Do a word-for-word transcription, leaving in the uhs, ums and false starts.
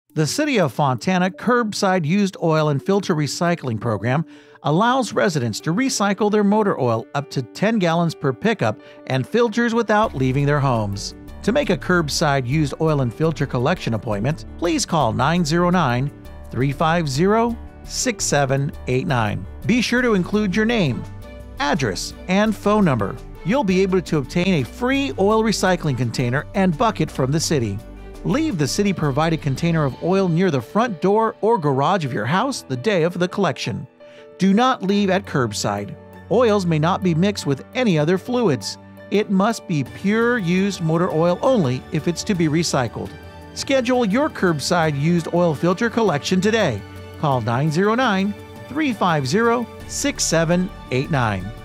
The City of Fontana Curbside Used Oil and Filter Recycling Program allows residents to recycle their motor oil up to ten gallons per pickup and filters without leaving their homes. To make a curbside used oil and filter collection appointment, please call nine zero nine, three five zero, six seven eight nine. Be sure to include your name, address, and phone number. You'll be able to obtain a free oil recycling container and bucket from the city. Leave the city-provided container of oil near the front door or garage of your house the day of the collection. Do not leave at curbside. Oils may not be mixed with any other fluids. It must be pure used motor oil only if it's to be recycled. Schedule your curbside used oil filter collection today. Call nine zero nine, three five zero, six seven eight nine.